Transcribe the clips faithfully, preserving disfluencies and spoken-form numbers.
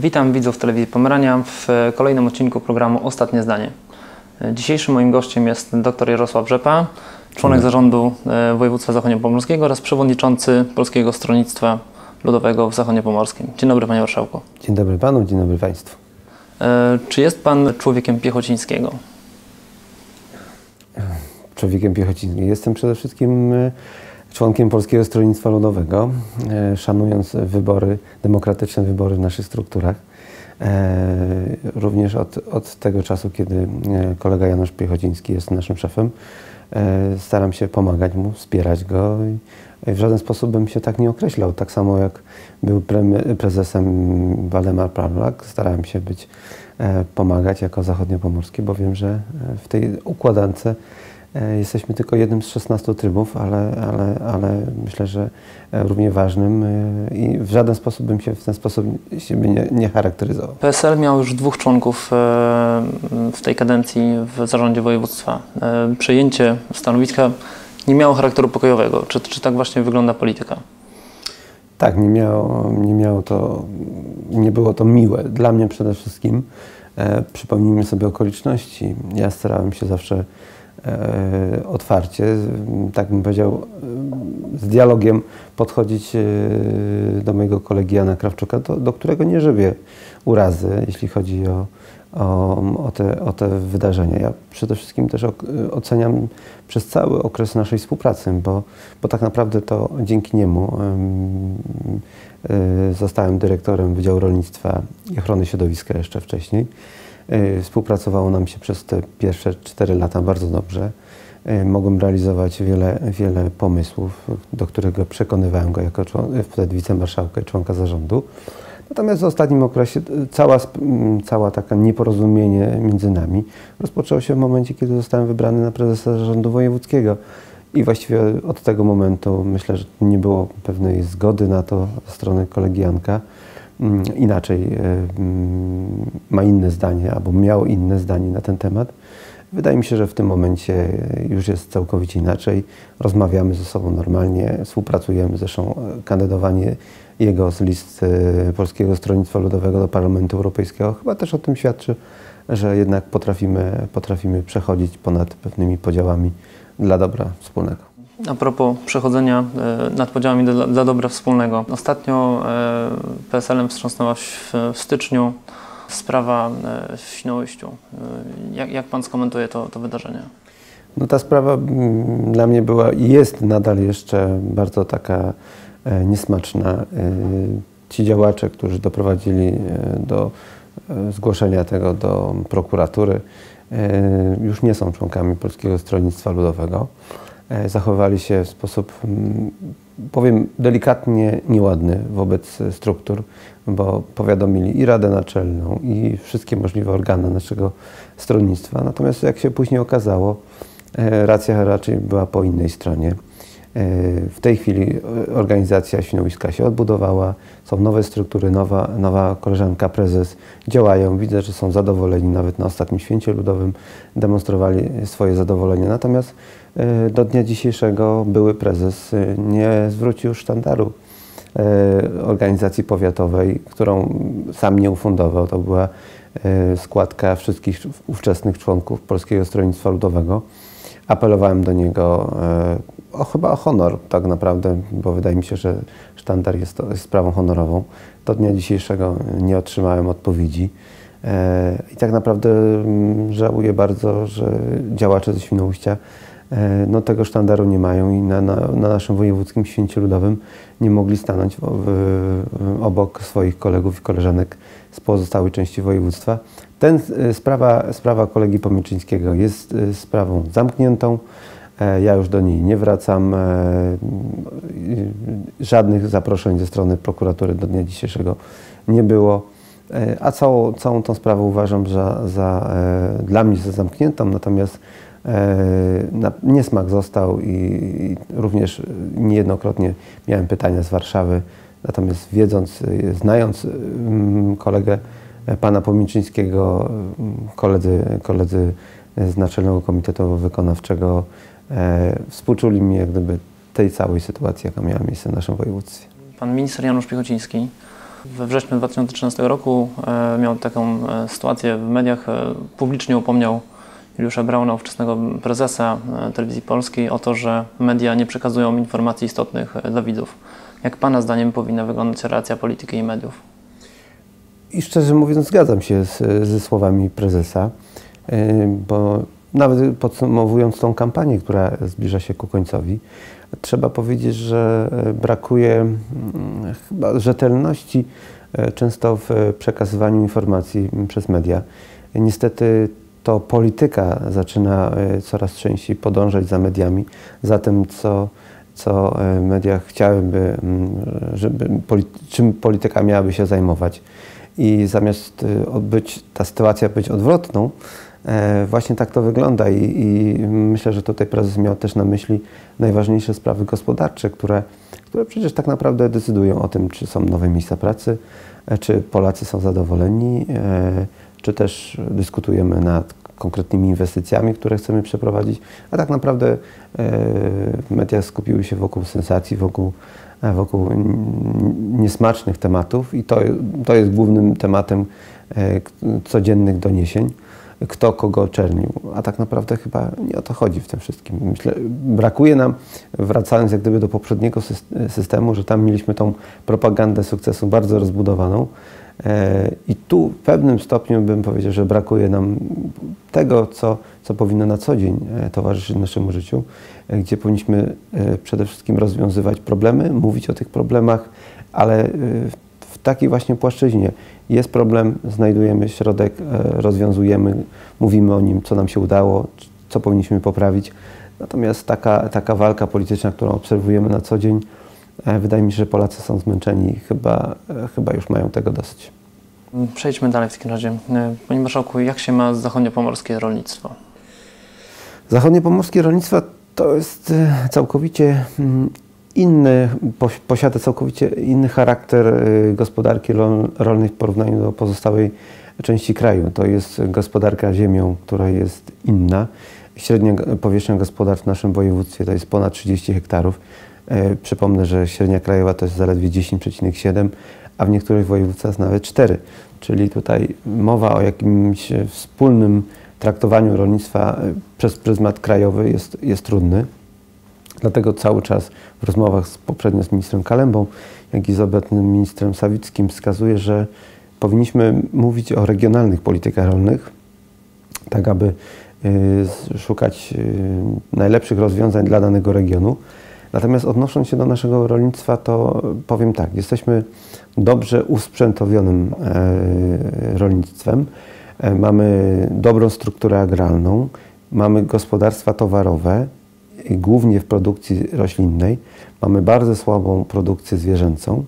Witam widzów Telewizji Pomerania w kolejnym odcinku programu Ostatnie Zdanie. Dzisiejszym moim gościem jest dr Jarosław Rzepa, członek zarządu województwa zachodniopomorskiego oraz przewodniczący Polskiego Stronnictwa Ludowego w Zachodniopomorskim. Dzień dobry, panie marszałku. Dzień dobry panu, dzień dobry państwu. Czy jest pan człowiekiem Piechocińskiego? Człowiekiem Piechocińskim. Jestem przede wszystkim członkiem Polskiego Stronnictwa Ludowego, szanując wybory, demokratyczne wybory w naszych strukturach. Również od, od tego czasu, kiedy kolega Janusz Piechociński jest naszym szefem, staram się pomagać mu, wspierać go i w żaden sposób bym się tak nie określał. Tak samo jak był prezesem Waldemar Pawlak, starałem się być, pomagać jako zachodniopomorski, bo wiem, że w tej układance jesteśmy tylko jednym z szesnastu trybów, ale, ale, ale myślę, że równie ważnym i w żaden sposób bym się w ten sposób siebie nie, nie charakteryzował. P S L miał już dwóch członków w tej kadencji w zarządzie województwa. Przejęcie stanowiska nie miało charakteru pokojowego. Czy, czy tak właśnie wygląda polityka? Tak, nie miało, nie miało to, nie było to miłe. Dla mnie przede wszystkim. E, przypomnijmy sobie okoliczności. Ja starałem się zawsze E, otwarcie, tak bym powiedział, z dialogiem podchodzić e, do mojego kolegi Jana Krawczuka, do, do którego nie żywię urazy, jeśli chodzi o, o, o, te, o te wydarzenia. Ja przede wszystkim też o, oceniam przez cały okres naszej współpracy, bo, bo tak naprawdę to dzięki niemu e, e, zostałem dyrektorem Wydziału Rolnictwa i Ochrony Środowiska jeszcze wcześniej. Współpracowało nam się przez te pierwsze cztery lata bardzo dobrze. Mogłem realizować wiele, wiele pomysłów, do którego przekonywałem go jako wtedy wicemarszałka i członka zarządu. Natomiast w ostatnim okresie cała, cała taka nieporozumienie między nami rozpoczęło się w momencie, kiedy zostałem wybrany na prezesa zarządu wojewódzkiego. I właściwie od tego momentu myślę, że nie było pewnej zgody na to ze strony kolegi Janka. Inaczej ma inne zdanie, albo miał inne zdanie na ten temat. Wydaje mi się, że w tym momencie już jest całkowicie inaczej. Rozmawiamy ze sobą normalnie, współpracujemy. Zresztą kandydowanie jego z list Polskiego Stronnictwa Ludowego do Parlamentu Europejskiego chyba też o tym świadczy, że jednak potrafimy, potrafimy przechodzić ponad pewnymi podziałami dla dobra wspólnego. A propos przechodzenia e, nad podziałami dla, dla dobra wspólnego. Ostatnio e, P S L-em wstrząsnęła w, w styczniu sprawa e, w Świnoujściu. E, jak, jak pan skomentuje to, to wydarzenie? No ta sprawa m, dla mnie była i jest nadal jeszcze bardzo taka e, niesmaczna. E, ci działacze, którzy doprowadzili e, do e, zgłoszenia tego do prokuratury, e, już nie są członkami Polskiego Stronnictwa Ludowego. Zachowali się w sposób, powiem delikatnie, nieładny wobec struktur, bo powiadomili i Radę Naczelną, i wszystkie możliwe organy naszego stronnictwa. Natomiast jak się później okazało, racja raczej była po innej stronie. W tej chwili organizacja Świnoujska się odbudowała, są nowe struktury, nowa, nowa koleżanka, prezes działają. Widzę, że są zadowoleni, nawet na ostatnim święcie ludowym demonstrowali swoje zadowolenie. Natomiast do dnia dzisiejszego były prezes nie zwrócił sztandaru organizacji powiatowej, którą sam nie ufundował. To była składka wszystkich ówczesnych członków Polskiego Stronnictwa Ludowego. Apelowałem do niego o, chyba o honor tak naprawdę, bo wydaje mi się, że sztandar jest, to, jest sprawą honorową. Do dnia dzisiejszego nie otrzymałem odpowiedzi. I tak naprawdę żałuję bardzo, że działacze ze Świnoujścia no, tego sztandaru nie mają i na, na, na naszym wojewódzkim święcie ludowym nie mogli stanąć w, w, obok swoich kolegów i koleżanek z pozostałej części województwa. Ten, sprawa, sprawa kolegi Pomieczyńskiego jest sprawą zamkniętą. Ja już do niej nie wracam. Żadnych zaproszeń ze strony prokuratury do dnia dzisiejszego nie było. A całą, całą tą sprawę uważam za, za, dla mnie za zamkniętą, natomiast na niesmak został i, i również niejednokrotnie miałem pytania z Warszawy. Natomiast wiedząc, znając kolegę pana Pomieczyńskiego, koledzy, koledzy z Naczelnego Komitetu Wykonawczego e, współczuli mi jak gdyby tej całej sytuacji, jaka miała miejsce w naszym województwie. Pan minister Janusz Piechociński We wrześniu dwa tysiące trzynastego roku e, miał taką e, sytuację w mediach. E, publicznie upomniał Juliusza Brauna, ówczesnego prezesa e, Telewizji Polskiej, o to, że media nie przekazują informacji istotnych e, dla widzów. Jak Pana zdaniem powinna wyglądać relacja polityki i mediów? I szczerze mówiąc zgadzam się z, ze słowami prezesa, e, bo nawet podsumowując tą kampanię, która zbliża się ku końcowi, trzeba powiedzieć, że brakuje chyba rzetelności często w przekazywaniu informacji przez media. Niestety to polityka zaczyna coraz częściej podążać za mediami, za tym, co, co media chciałyby, żeby, czym polityka miałaby się zajmować. I zamiast być, ta sytuacja być odwrotną, właśnie tak to wygląda i, i myślę, że tutaj prezes miał też na myśli najważniejsze sprawy gospodarcze, które, które przecież tak naprawdę decydują o tym, czy są nowe miejsca pracy, czy Polacy są zadowoleni, czy też dyskutujemy nad konkretnymi inwestycjami, które chcemy przeprowadzić, a tak naprawdę media skupiły się wokół sensacji, wokół, wokół niesmacznych tematów i to, to jest głównym tematem codziennych doniesień. Kto kogo oczernił, a tak naprawdę chyba nie o to chodzi w tym wszystkim. Myślę, brakuje nam, wracając jak gdyby do poprzedniego systemu, że tam mieliśmy tą propagandę sukcesu bardzo rozbudowaną i tu w pewnym stopniu bym powiedział, że brakuje nam tego, co, co powinno na co dzień towarzyszyć naszemu życiu, gdzie powinniśmy przede wszystkim rozwiązywać problemy, mówić o tych problemach, ale w takiej właśnie płaszczyźnie. Jest problem, znajdujemy środek, rozwiązujemy, mówimy o nim, co nam się udało, co powinniśmy poprawić. Natomiast taka, taka walka polityczna, którą obserwujemy na co dzień, wydaje mi się, że Polacy są zmęczeni i chyba, chyba już mają tego dosyć. Przejdźmy dalej w takim razie. Panie Marszałku, jak się ma zachodniopomorskie rolnictwo? Zachodniopomorskie rolnictwo to jest całkowicie inny, posiada całkowicie inny charakter gospodarki rolnej w porównaniu do pozostałej części kraju. To jest gospodarka ziemią, która jest inna. Średnia powierzchnia gospodarstw w naszym województwie to jest ponad trzydzieści hektarów. Przypomnę, że średnia krajowa to jest zaledwie dziesięć przecinek siedem, a w niektórych województwach nawet cztery. Czyli tutaj mowa o jakimś wspólnym traktowaniu rolnictwa przez pryzmat krajowy jest, jest trudny. Dlatego cały czas w rozmowach z, poprzednio z ministrem Kalembą, jak i z obecnym ministrem Sawickim wskazuje, że powinniśmy mówić o regionalnych politykach rolnych, tak aby y, szukać y, najlepszych rozwiązań dla danego regionu. Natomiast odnosząc się do naszego rolnictwa, to powiem tak, jesteśmy dobrze usprzętowionym e, rolnictwem, e, mamy dobrą strukturę agrarną, mamy gospodarstwa towarowe, głównie w produkcji roślinnej. Mamy bardzo słabą produkcję zwierzęcą.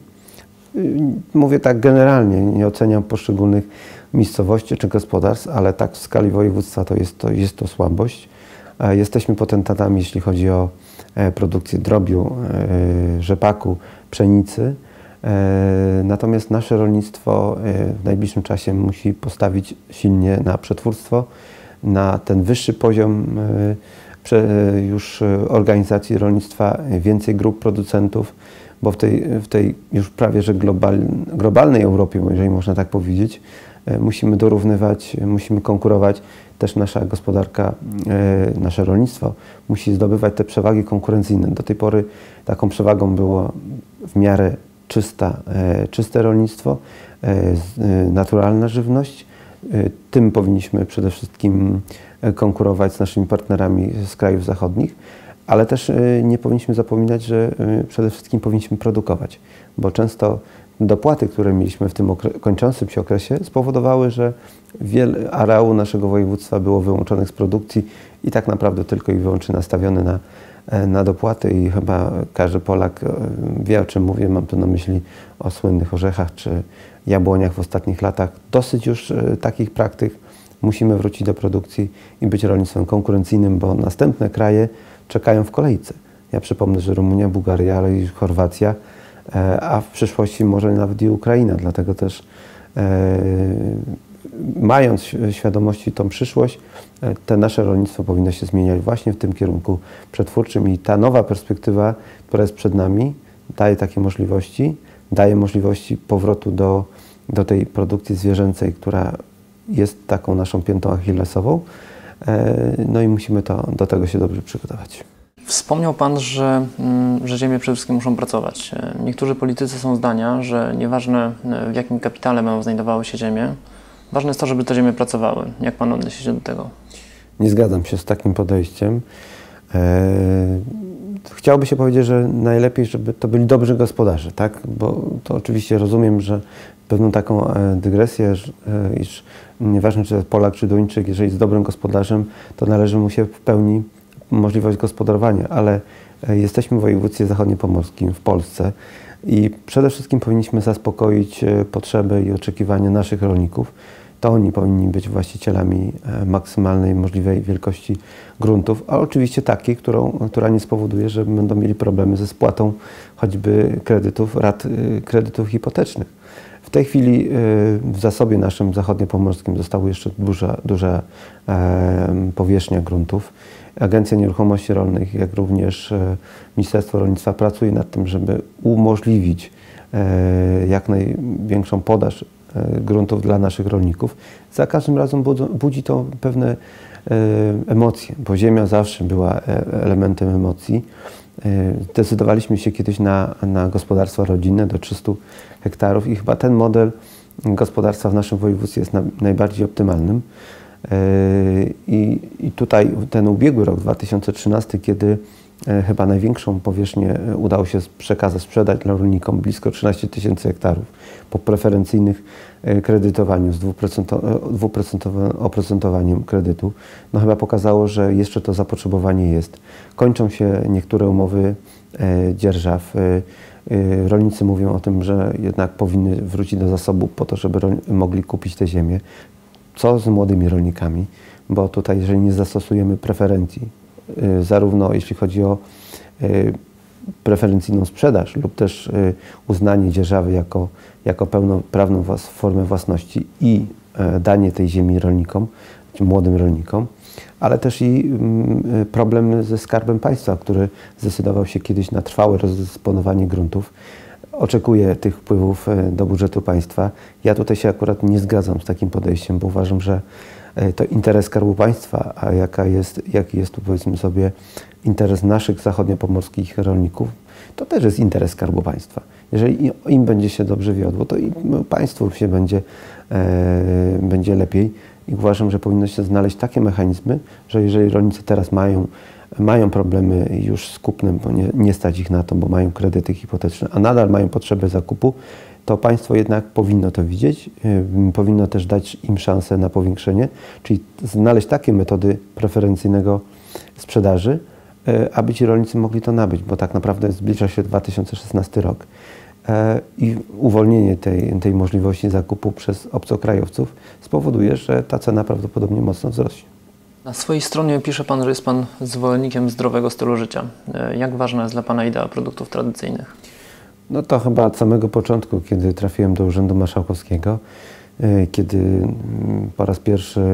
Mówię tak generalnie, nie oceniam poszczególnych miejscowości czy gospodarstw, ale tak w skali województwa to jest to, jest to słabość. Jesteśmy potentatami, jeśli chodzi o produkcję drobiu, rzepaku, pszenicy. Natomiast nasze rolnictwo w najbliższym czasie musi postawić silnie na przetwórstwo, na ten wyższy poziom już organizacji rolnictwa, więcej grup producentów, bo w tej, w tej już prawie że global, globalnej Europie, jeżeli można tak powiedzieć, musimy dorównywać, musimy konkurować. Też nasza gospodarka, nasze rolnictwo musi zdobywać te przewagi konkurencyjne. Do tej pory taką przewagą było w miarę czysta, czyste rolnictwo, naturalna żywność. Tym powinniśmy przede wszystkim konkurować z naszymi partnerami z krajów zachodnich, ale też nie powinniśmy zapominać, że przede wszystkim powinniśmy produkować, bo często dopłaty, które mieliśmy w tym kończącym się okresie, spowodowały, że wiele areału naszego województwa było wyłączonych z produkcji i tak naprawdę tylko i wyłącznie nastawione na, na dopłaty i chyba każdy Polak wie, o czym mówię. Mam tu na myśli o słynnych orzechach czy jabłoniach w ostatnich latach. Dosyć już takich praktyk. Musimy wrócić do produkcji i być rolnictwem konkurencyjnym, bo następne kraje czekają w kolejce. Ja przypomnę, że Rumunia, Bułgaria, ale i Chorwacja, a w przyszłości może nawet i Ukraina. Dlatego też e, mając świadomości tą przyszłość, te nasze rolnictwo powinno się zmieniać właśnie w tym kierunku przetwórczym i ta nowa perspektywa, która jest przed nami, daje takie możliwości, daje możliwości powrotu do, do tej produkcji zwierzęcej, która jest taką naszą piętą achillesową. No i musimy to, do tego się dobrze przygotować. Wspomniał Pan, że, że ziemie przede wszystkim muszą pracować. Niektórzy politycy są zdania, że nieważne w jakim kapitale będą znajdowały się ziemie, ważne jest to, żeby te ziemie pracowały. Jak Pan odniesie się do tego? Nie zgadzam się z takim podejściem. Chciałoby się powiedzieć, że najlepiej, żeby to byli dobrzy gospodarze, tak? Bo to oczywiście rozumiem, że pewną taką dygresję, iż nieważne czy to jest Polak czy Duńczyk, jeżeli jest dobrym gospodarzem, to należy mu się w pełni możliwość gospodarowania, ale jesteśmy w województwie zachodniopomorskim w Polsce i przede wszystkim powinniśmy zaspokoić potrzeby i oczekiwania naszych rolników. To oni powinni być właścicielami maksymalnej możliwej wielkości gruntów, a oczywiście takiej, którą, która nie spowoduje, że będą mieli problemy ze spłatą choćby kredytów, rat kredytów hipotecznych. W tej chwili w zasobie naszym zachodniopomorskim została jeszcze duża, duża powierzchnia gruntów. Agencja Nieruchomości Rolnych, jak również Ministerstwo Rolnictwa pracuje nad tym, żeby umożliwić jak największą podaż gruntów dla naszych rolników. Za każdym razem budzi to pewne emocje, bo ziemia zawsze była elementem emocji. Zdecydowaliśmy się kiedyś na, na gospodarstwa rodzinne do trzystu hektarów i chyba ten model gospodarstwa w naszym województwie jest na, najbardziej optymalnym. I, I tutaj ten ubiegły rok, dwa tysiące trzynasty, kiedy chyba największą powierzchnię udało się przekazać, sprzedać dla rolnikom, blisko trzynaście tysięcy hektarów po preferencyjnych kredytowaniu z dwuprocentowym oprocentowaniem kredytu. No chyba pokazało, że jeszcze to zapotrzebowanie jest. Kończą się niektóre umowy dzierżaw. Rolnicy mówią o tym, że jednak powinny wrócić do zasobu po to, żeby mogli kupić te ziemię. Co z młodymi rolnikami? Bo tutaj, jeżeli nie zastosujemy preferencji, zarówno jeśli chodzi o preferencyjną sprzedaż lub też uznanie dzierżawy jako, jako pełnoprawną formę własności i danie tej ziemi rolnikom, czy młodym rolnikom, ale też i problem ze Skarbem Państwa, który zdecydował się kiedyś na trwałe rozdysponowanie gruntów. Oczekuje tych wpływów do budżetu państwa. Ja tutaj się akurat nie zgadzam z takim podejściem, bo uważam, że to interes Skarbu Państwa, a jaka jest, jaki jest tu, powiedzmy sobie, interes naszych zachodniopomorskich rolników, to też jest interes Skarbu Państwa. Jeżeli im będzie się dobrze wiodło, to i państwu się będzie, e, będzie lepiej i uważam, że powinno się znaleźć takie mechanizmy, że jeżeli rolnicy teraz mają, mają problemy już z kupnem, bo nie, nie stać ich na to, bo mają kredyty hipoteczne, a nadal mają potrzebę zakupu, to państwo jednak powinno to widzieć, yy, powinno też dać im szansę na powiększenie, czyli znaleźć takie metody preferencyjnego sprzedaży, yy, aby ci rolnicy mogli to nabyć, bo tak naprawdę zbliża się dwa tysiące szesnasty rok yy, i uwolnienie tej, tej możliwości zakupu przez obcokrajowców spowoduje, że ta cena prawdopodobnie mocno wzrośnie. Na swojej stronie pisze Pan, że jest Pan zwolennikiem zdrowego stylu życia. Jak ważna jest dla Pana idea produktów tradycyjnych? No to chyba od samego początku, kiedy trafiłem do Urzędu Marszałkowskiego, kiedy po raz pierwszy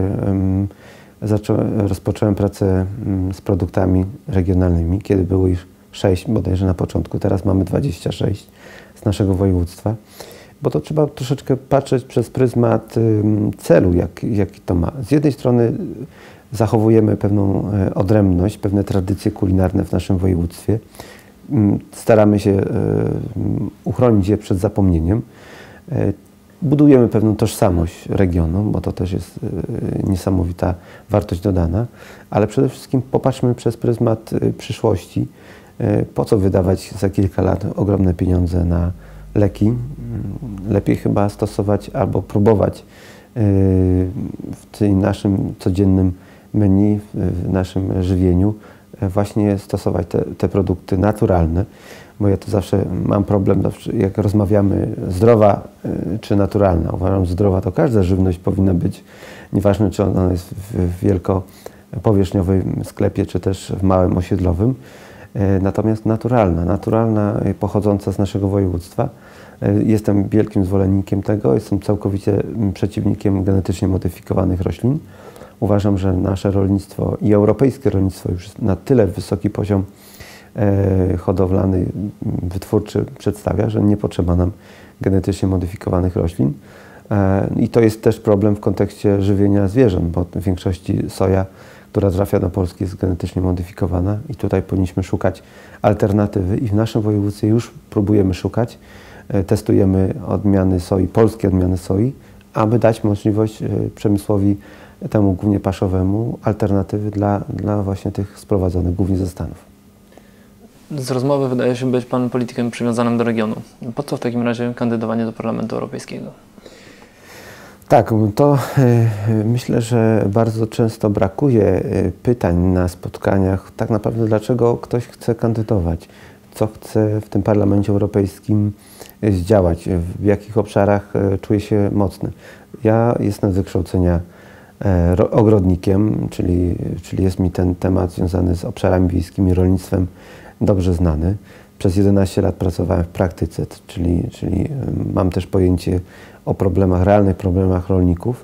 zacząłem, rozpocząłem pracę z produktami regionalnymi, kiedy było ich sześć bodajże na początku, teraz mamy dwadzieścia sześć z naszego województwa, bo to trzeba troszeczkę patrzeć przez pryzmat celu, jak, jaki to ma. Z jednej strony zachowujemy pewną odrębność, pewne tradycje kulinarne w naszym województwie. Staramy się uchronić je przed zapomnieniem. Budujemy pewną tożsamość regionu, bo to też jest niesamowita wartość dodana, ale przede wszystkim popatrzmy przez pryzmat przyszłości. Po co wydawać za kilka lat ogromne pieniądze na leki? Lepiej chyba stosować albo próbować w tym naszym codziennym menu, w naszym żywieniu właśnie stosować te, te produkty naturalne, bo ja to zawsze mam problem, jak rozmawiamy zdrowa czy naturalna. Uważam, że zdrowa to każda żywność powinna być, nieważne czy ona jest w wielkopowierzchniowym sklepie, czy też w małym osiedlowym, natomiast naturalna, naturalna pochodząca z naszego województwa. Jestem wielkim zwolennikiem tego, jestem całkowicie przeciwnikiem genetycznie modyfikowanych roślin. Uważam, że nasze rolnictwo i europejskie rolnictwo już jest na tyle wysoki poziom hodowlany, wytwórczy przedstawia, że nie potrzeba nam genetycznie modyfikowanych roślin. I to jest też problem w kontekście żywienia zwierząt, bo w większości soja, która trafia do Polski, jest genetycznie modyfikowana i tutaj powinniśmy szukać alternatywy i w naszym województwie już próbujemy szukać. Testujemy odmiany soi, polskie odmiany soi, aby dać możliwość przemysłowi temu głównie paszowemu alternatywy dla, dla właśnie tych sprowadzonych głównie ze Stanów. Z rozmowy wydaje się być Pan politykiem przywiązanym do regionu. Po co w takim razie kandydowanie do Parlamentu Europejskiego? Tak, to y, myślę, że bardzo często brakuje y, pytań na spotkaniach. Tak naprawdę dlaczego ktoś chce kandydować? Co chce w tym Parlamencie Europejskim y, zdziałać? W jakich obszarach y, czuje się mocny? Ja jestem z wykształcenia y, ogrodnikiem, czyli, czyli jest mi ten temat związany z obszarami wiejskimi, rolnictwem dobrze znany. Przez jedenaście lat pracowałem w praktyce, czyli, czyli mam też pojęcie o problemach, realnych problemach rolników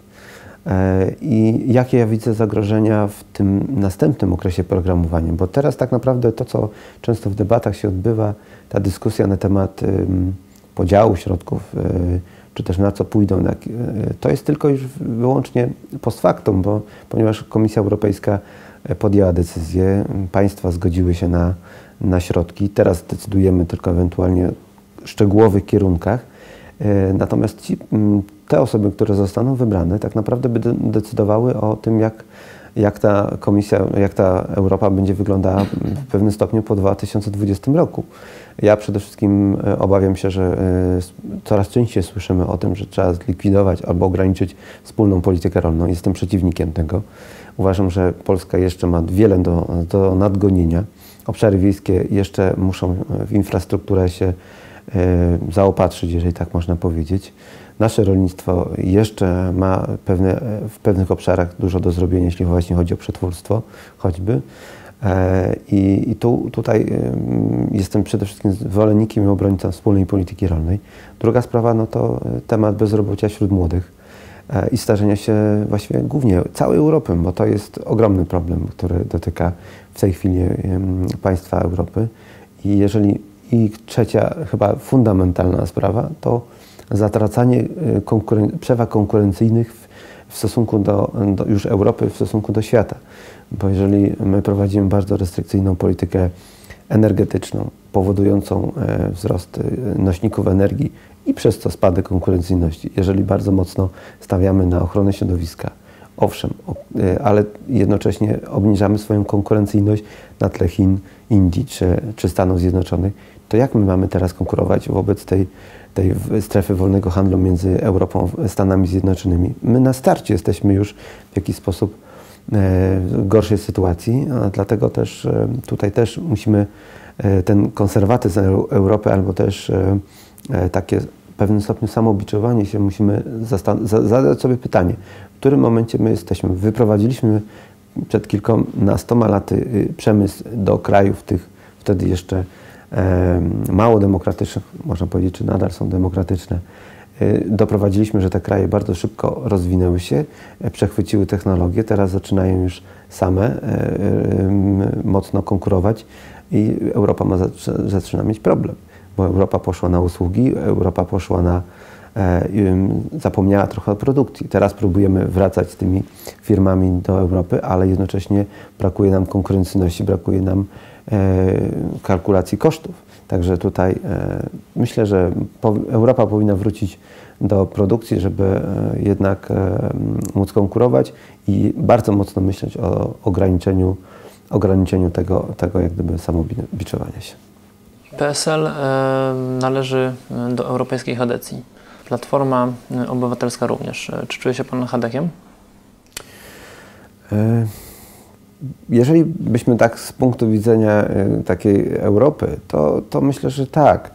i jakie ja widzę zagrożenia w tym następnym okresie programowania, bo teraz tak naprawdę to, co często w debatach się odbywa, ta dyskusja na temat podziału środków, czy też na co pójdą, to jest tylko już wyłącznie post factum, bo ponieważ Komisja Europejska podjęła decyzję, państwa zgodziły się na, na środki, teraz decydujemy tylko ewentualnie o szczegółowych kierunkach. Natomiast ci, te osoby, które zostaną wybrane, tak naprawdę by decydowały o tym, jak, jak ta Komisja, jak ta Europa będzie wyglądała w pewnym stopniu po dwa tysiące dwudziestym roku. Ja przede wszystkim obawiam się, że coraz częściej słyszymy o tym, że trzeba zlikwidować albo ograniczyć wspólną politykę rolną. Jestem przeciwnikiem tego. Uważam, że Polska jeszcze ma wiele do, do nadgonienia. Obszary wiejskie jeszcze muszą w infrastrukturę się zaopatrzyć, jeżeli tak można powiedzieć. Nasze rolnictwo jeszcze ma pewne, w pewnych obszarach dużo do zrobienia, jeśli właśnie chodzi o przetwórstwo choćby. I, i tu, tutaj jestem przede wszystkim zwolennikiem i obrońcą wspólnej polityki rolnej. Druga sprawa no to temat bezrobocia wśród młodych i starzenia się właściwie głównie całej Europy, bo to jest ogromny problem, który dotyka w tej chwili państwa Europy. I jeżeli I trzecia, chyba fundamentalna sprawa, to zatracanie konkuren- przewag konkurencyjnych w, w stosunku do, do już Europy, w stosunku do świata. Bo jeżeli my prowadzimy bardzo restrykcyjną politykę energetyczną, powodującą e, wzrost nośników energii i przez to spadek konkurencyjności, jeżeli bardzo mocno stawiamy na ochronę środowiska, owszem, o, e, ale jednocześnie obniżamy swoją konkurencyjność na tle Chin, Indii czy, czy Stanów Zjednoczonych, to jak my mamy teraz konkurować wobec tej, tej strefy wolnego handlu między Europą a Stanami Zjednoczonymi? My na starcie jesteśmy już w jakiś sposób e, w gorszej sytuacji, a dlatego też e, tutaj też musimy e, ten konserwatyzm Europy albo też e, e, takie w pewnym stopniu samobiczowanie się musimy zadać sobie pytanie, w którym momencie my jesteśmy. Wyprowadziliśmy przed kilkunastoma laty przemysł do krajów tych wtedy jeszcze e, mało demokratycznych, można powiedzieć, czy nadal są demokratyczne. E, doprowadziliśmy, że te kraje bardzo szybko rozwinęły się, e, przechwyciły technologię, teraz zaczynają już same e, e, mocno konkurować i Europa ma, zaczyna mieć problem, bo Europa poszła na usługi, Europa poszła na zapomniała trochę o produkcji. Teraz próbujemy wracać z tymi firmami do Europy, ale jednocześnie brakuje nam konkurencyjności, brakuje nam kalkulacji kosztów. Także tutaj myślę, że Europa powinna wrócić do produkcji, żeby jednak móc konkurować i bardzo mocno myśleć o ograniczeniu, ograniczeniu tego, tego jak gdyby samobiczowania się. P S L należy do europejskiej chadecji. Platforma Obywatelska również. Czy czuje się Pan chadekiem? Jeżeli byśmy tak z punktu widzenia takiej Europy, to, to myślę, że tak.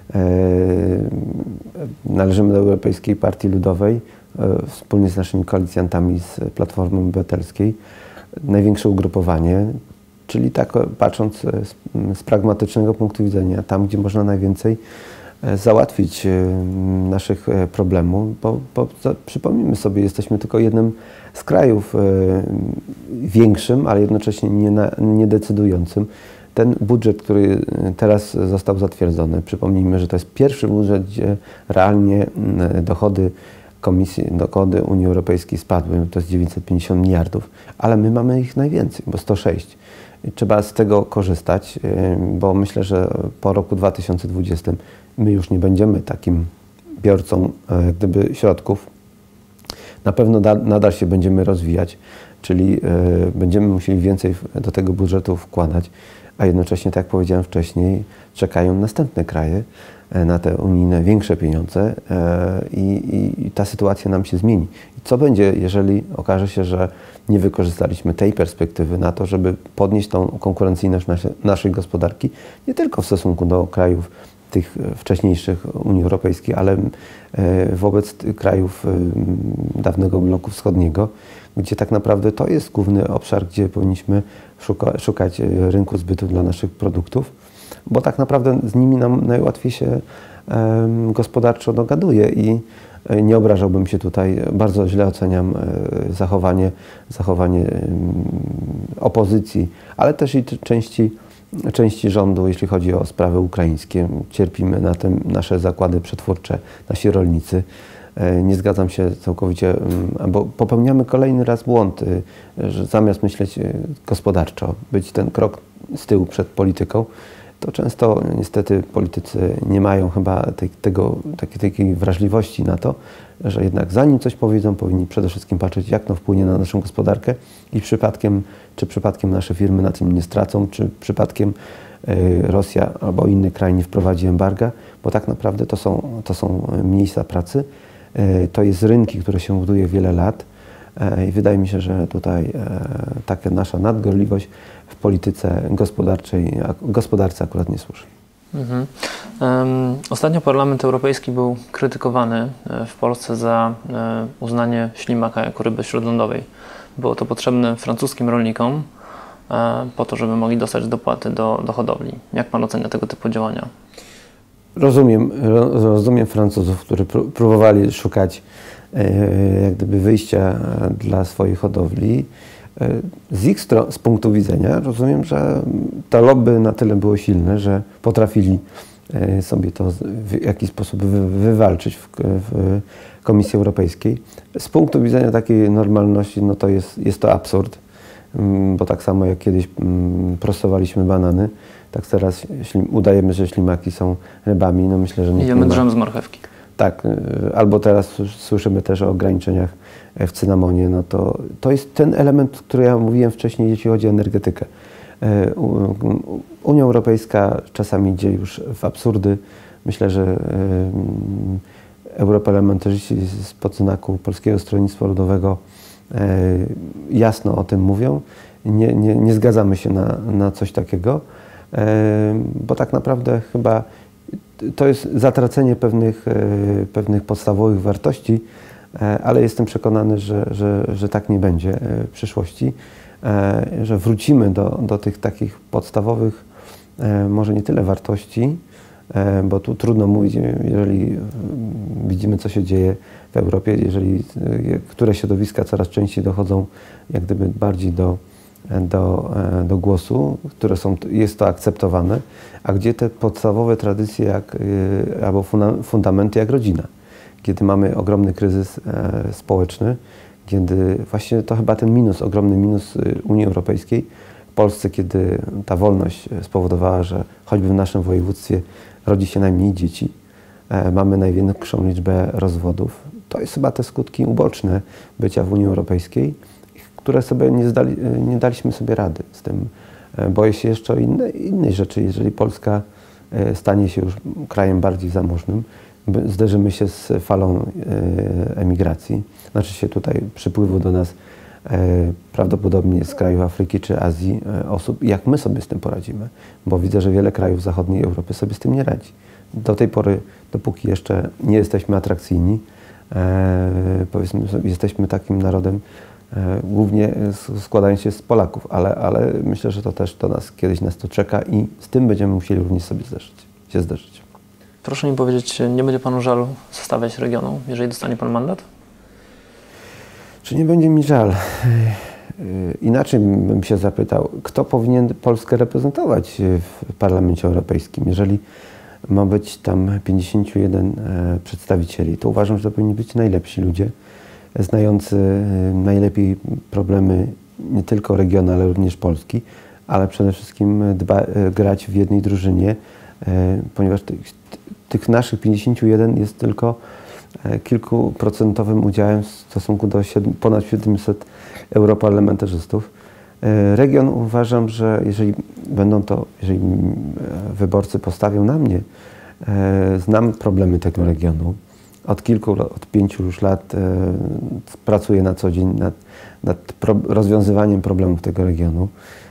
Należymy do Europejskiej Partii Ludowej wspólnie z naszymi koalicjantami z Platformy Obywatelskiej. Największe ugrupowanie, czyli tak patrząc z, z pragmatycznego punktu widzenia, tam gdzie można najwięcej załatwić naszych problemów, bo, bo przypomnijmy sobie, jesteśmy tylko jednym z krajów większym, ale jednocześnie nie, na, nie decydującym. ten budżet, który teraz został zatwierdzony, przypomnijmy, że to jest pierwszy budżet, gdzie realnie dochody Komisji, dochody Unii Europejskiej spadły, to jest dziewięćset pięćdziesiąt miliardów, ale my mamy ich najwięcej, bo sto sześć. Trzeba z tego korzystać, bo myślę, że po roku dwa tysiące dwudziestym my już nie będziemy takim biorcą jak gdyby środków. Na pewno da, nadal się będziemy rozwijać, czyli będziemy musieli więcej do tego budżetu wkładać, a jednocześnie, tak jak powiedziałem wcześniej, czekają następne kraje na te unijne większe pieniądze i, i, i ta sytuacja nam się zmieni. I co będzie, jeżeli okaże się, że nie wykorzystaliśmy tej perspektywy na to, żeby podnieść tą konkurencyjność nasze, naszej gospodarki, nie tylko w stosunku do krajów tych wcześniejszych Unii Europejskiej, ale wobec krajów dawnego bloku wschodniego, gdzie tak naprawdę to jest główny obszar, gdzie powinniśmy szuka, szukać rynku zbytu dla naszych produktów, bo tak naprawdę z nimi nam najłatwiej się um, gospodarczo dogaduje i nie obrażałbym się tutaj. Bardzo źle oceniam zachowanie, zachowanie um, opozycji, ale też i części, części rządu, jeśli chodzi o sprawy ukraińskie. Cierpimy na tym nasze zakłady przetwórcze, nasi rolnicy. Nie zgadzam się całkowicie, bo popełniamy kolejny raz błąd, że zamiast myśleć gospodarczo, być ten krok z tyłu przed polityką, to często niestety politycy nie mają chyba tej, tego, takiej, takiej wrażliwości na to, że jednak zanim coś powiedzą, powinni przede wszystkim patrzeć, jak to wpłynie na naszą gospodarkę i przypadkiem, czy przypadkiem nasze firmy na tym nie stracą, czy przypadkiem Rosja albo inny kraj nie wprowadzi embarga, bo tak naprawdę to są, to są miejsca pracy, to jest rynki, które się buduje wiele lat i wydaje mi się, że tutaj taka nasza nadgorliwość w polityce gospodarczej, gospodarce akurat nie służy. Mhm. Um, ostatnio Parlament Europejski był krytykowany w Polsce za uznanie ślimaka jako ryby śródlądowej. Było to potrzebne francuskim rolnikom po to, żeby mogli dostać dopłaty do, do hodowli. Jak Pan ocenia tego typu działania? Rozumiem, rozumiem Francuzów, którzy próbowali szukać jak gdyby wyjścia dla swojej hodowli. Z ich stron, z punktu widzenia rozumiem, że to lobby na tyle było silne, że potrafili sobie to w jakiś sposób wywalczyć w, w Komisji Europejskiej. Z punktu widzenia takiej normalności, no to jest, jest to absurd, bo tak samo jak kiedyś prostowaliśmy banany, tak teraz udajemy, że ślimaki są rybami. No myślę, że nie. Jemy drzem z marchewki. Tak, albo teraz słyszymy też o ograniczeniach w cynamonie. No to, to jest ten element, który ja mówiłem wcześniej, jeśli chodzi o energetykę. Unia Europejska czasami idzie już w absurdy. Myślę, że europarlamentarzyści spod znaku Polskiego Stronnictwa Ludowego jasno o tym mówią. Nie, nie, nie zgadzamy się na, na coś takiego, bo tak naprawdę chyba to jest zatracenie pewnych, pewnych podstawowych wartości, ale jestem przekonany, że, że, że tak nie będzie w przyszłości, że wrócimy do, do tych takich podstawowych, może nie tyle wartości, bo tu trudno mówić, jeżeli widzimy, co się dzieje w Europie, jeżeli które środowiska coraz częściej dochodzą jak gdyby bardziej do Do, do głosu, które są, jest to akceptowane, a gdzie te podstawowe tradycje jak, albo fundamenty jak rodzina. Kiedy mamy ogromny kryzys e, społeczny, kiedy właśnie to chyba ten minus, ogromny minus Unii Europejskiej w Polsce, kiedy ta wolność spowodowała, że choćby w naszym województwie rodzi się najmniej dzieci, e, mamy największą liczbę rozwodów. To jest chyba te skutki uboczne bycia w Unii Europejskiej, które sobie nie, zdali, nie daliśmy sobie rady z tym. Boję się jeszcze o inne, innej rzeczy. Jeżeli Polska stanie się już krajem bardziej zamożnym, zderzymy się z falą emigracji, znaczy się tutaj przypływu do nas prawdopodobnie z krajów Afryki czy Azji osób. Jak my sobie z tym poradzimy? Bo widzę, że wiele krajów zachodniej Europy sobie z tym nie radzi. Do tej pory, dopóki jeszcze nie jesteśmy atrakcyjni, powiedzmy sobie, jesteśmy takim narodem, głównie składając się z Polaków, ale, ale myślę, że to też do nas kiedyś nas to czeka i z tym będziemy musieli również sobie zderzyć, się zderzyć. Proszę mi powiedzieć, nie będzie Panu żal zostawiać regionu, jeżeli dostanie Pan mandat? Czy nie będzie mi żal? Inaczej bym się zapytał, kto powinien Polskę reprezentować w Parlamencie Europejskim. Jeżeli ma być tam pięćdziesięciu jeden przedstawicieli, to uważam, że to powinni być najlepsi ludzie, znający najlepiej problemy nie tylko regionu, ale również Polski, ale przede wszystkim dba, grać w jednej drużynie, ponieważ tych, tych naszych pięćdziesięciu jeden jest tylko kilkuprocentowym udziałem w stosunku do ponad siedmiuset europarlamentarzystów. Region uważam, że jeżeli będą to, jeżeli wyborcy postawią na mnie, znam problemy tego regionu. Od kilku, od pięciu już lat pracuję na co dzień nad, nad pro, rozwiązywaniem problemów tego regionu.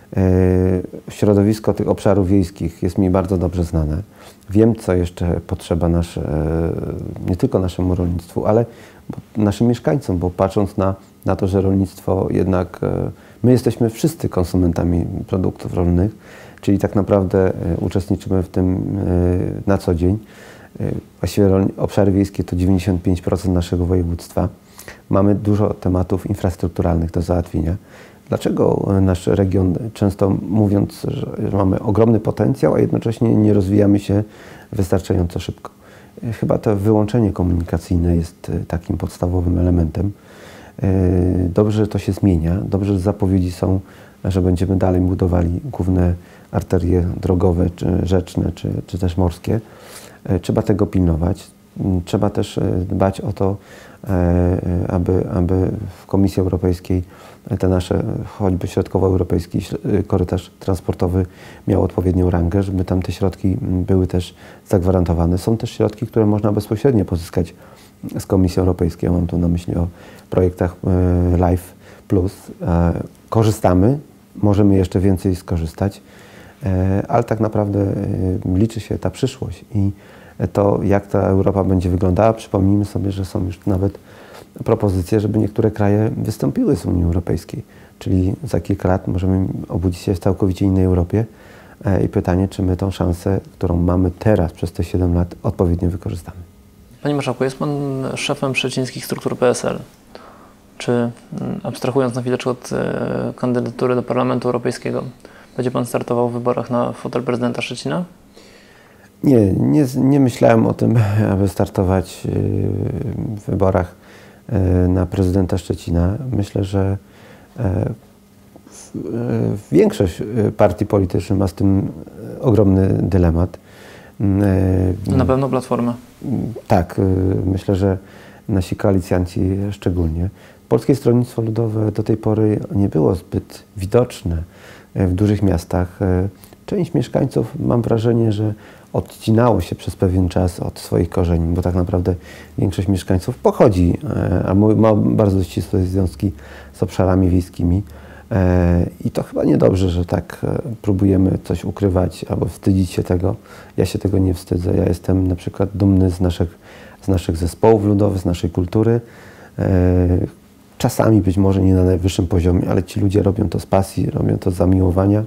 Środowisko tych obszarów wiejskich jest mi bardzo dobrze znane. Wiem, co jeszcze potrzeba nasze, nie tylko naszemu rolnictwu, ale naszym mieszkańcom, bo patrząc na, na to, że rolnictwo jednak, my jesteśmy wszyscy konsumentami produktów rolnych, czyli tak naprawdę uczestniczymy w tym na co dzień. Właściwie obszary wiejskie to dziewięćdziesiąt pięć procent naszego województwa. Mamy dużo tematów infrastrukturalnych do załatwienia. Dlaczego nasz region, często mówiąc, że mamy ogromny potencjał, a jednocześnie nie rozwijamy się wystarczająco szybko? Chyba to wyłączenie komunikacyjne jest takim podstawowym elementem. Dobrze, że to się zmienia. Dobrze, że zapowiedzi są, że będziemy dalej budowali główne arterie drogowe, czy rzeczne, czy, czy też morskie. Trzeba tego pilnować. Trzeba też dbać o to, aby, aby w Komisji Europejskiej te nasze, choćby środkowoeuropejski korytarz transportowy miał odpowiednią rangę, żeby tam te środki były też zagwarantowane. Są też środki, które można bezpośrednio pozyskać z Komisji Europejskiej. Ja mam tu na myśli o projektach Life Plus. Korzystamy, możemy jeszcze więcej skorzystać, ale tak naprawdę liczy się ta przyszłość i to, jak ta Europa będzie wyglądała. Przypomnijmy sobie, że są już nawet propozycje, żeby niektóre kraje wystąpiły z Unii Europejskiej. Czyli za kilka lat możemy obudzić się w całkowicie innej Europie i pytanie, czy my tą szansę, którą mamy teraz przez te siedem lat, odpowiednio wykorzystamy. Panie Marszałku, jest Pan szefem szczecińskich struktur P S L. Czy, abstrahując na chwileczkę od e, kandydatury do Parlamentu Europejskiego, będzie Pan startował w wyborach na fotel prezydenta Szczecina? Nie, nie, nie myślałem o tym, aby startować w wyborach na prezydenta Szczecina. Myślę, że większość partii politycznych ma z tym ogromny dylemat. Na pewno Platforma. Tak, myślę, że nasi koalicjanci szczególnie. Polskie Stronnictwo Ludowe do tej pory nie było zbyt widoczne w dużych miastach. Część mieszkańców, mam wrażenie, że odcinało się przez pewien czas od swoich korzeni, bo tak naprawdę większość mieszkańców pochodzi, a ma bardzo ścisłe związki z obszarami wiejskimi. I to chyba niedobrze, że tak próbujemy coś ukrywać albo wstydzić się tego. Ja się tego nie wstydzę. Ja jestem na przykład dumny z naszych, z naszych zespołów ludowych, z naszej kultury. Czasami być może nie na najwyższym poziomie, ale ci ludzie robią to z pasji, robią to z zamiłowania.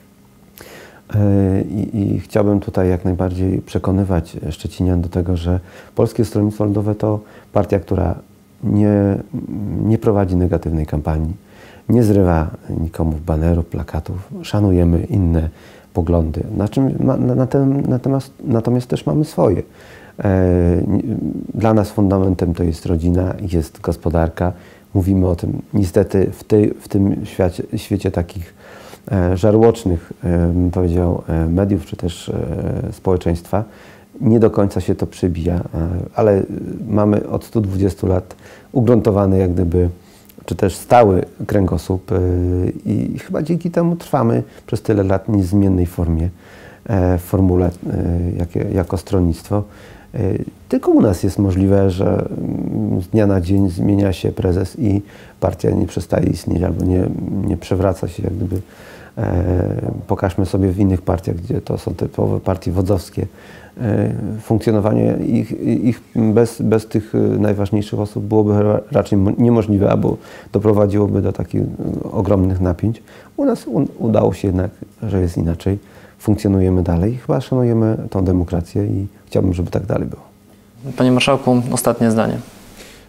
I, I chciałbym tutaj jak najbardziej przekonywać Szczecinian do tego, że Polskie Stronnictwo Ludowe to partia, która nie, nie prowadzi negatywnej kampanii, nie zrywa nikomu banerów, plakatów, szanujemy inne poglądy, na czym, na, na tem, natomiast, natomiast też mamy swoje. Dla nas fundamentem to jest rodzina, jest gospodarka. Mówimy o tym niestety w, tej, w tym świecie, świecie takich żarłocznych, bym powiedział, mediów czy też społeczeństwa. Nie do końca się to przebija, ale mamy od stu dwudziestu lat ugruntowany jak gdyby, czy też stały kręgosłup i chyba dzięki temu trwamy przez tyle lat w niezmiennej formie, w formule jako stronnictwo. Tylko u nas jest możliwe, że z dnia na dzień zmienia się prezes i partia nie przestaje istnieć albo nie, nie przewraca się jak gdyby. Pokażmy sobie w innych partiach, gdzie to są typowe partie wodzowskie. Funkcjonowanie ich, ich bez, bez tych najważniejszych osób byłoby raczej niemożliwe, albo doprowadziłoby do takich ogromnych napięć. U nas udało się jednak, że jest inaczej. Funkcjonujemy dalej i chyba szanujemy tą demokrację i chciałbym, żeby tak dalej było. Panie Marszałku, ostatnie zdanie.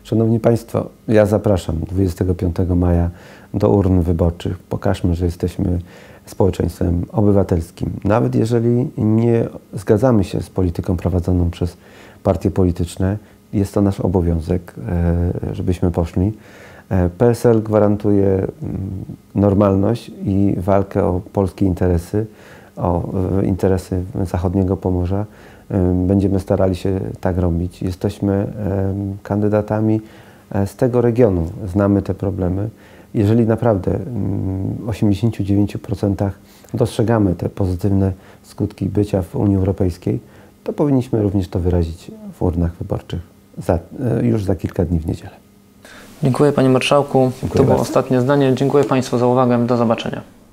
Szanowni Państwo, ja zapraszam dwudziestego piątego maja do urn wyborczych. Pokażmy, że jesteśmy społeczeństwem obywatelskim. Nawet jeżeli nie zgadzamy się z polityką prowadzoną przez partie polityczne, jest to nasz obowiązek, żebyśmy poszli. P S L gwarantuje normalność i walkę o polskie interesy, o interesy zachodniego Pomorza. Będziemy starali się tak robić. Jesteśmy kandydatami z tego regionu, znamy te problemy. Jeżeli naprawdę w osiemdziesięciu dziewięciu procentach dostrzegamy te pozytywne skutki bycia w Unii Europejskiej, to powinniśmy również to wyrazić w urnach wyborczych za, już za kilka dni w niedzielę. Dziękuję Panie Marszałku. Dziękuję to było bardzo. ostatnie zdanie. Dziękuję Państwu za uwagę. Do zobaczenia.